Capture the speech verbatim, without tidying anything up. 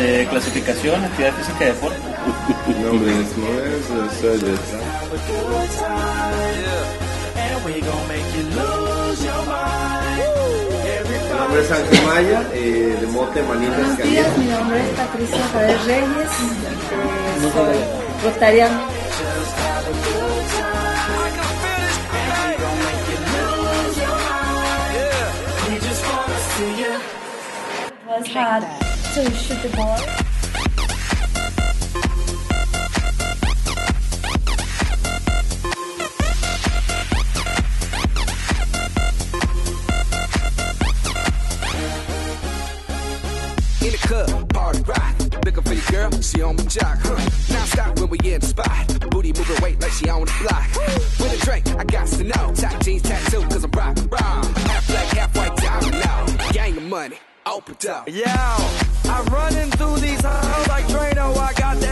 de clasificación, actividad física y deporte. Mi nombre es Moisés, soy de Edson. Mi nombre es Ángel Maya, eh, de Mote Manitas Buenos Calientes. días, mi nombre es Patricia Javier Reyes, eh, soy rotariana. It was hard to shoot the ball. In the club, party rock. Looking for your girl, she on my jock. Huh. Now stop when we in the spot. Booty moving weight like she on the block. With a drink, I got to know. Top jeans tattoo, cause I'm rock, rock. Half black, half white, diamond now. Gang of money, open up. Yo, I'm running through these halls like Drano. I got that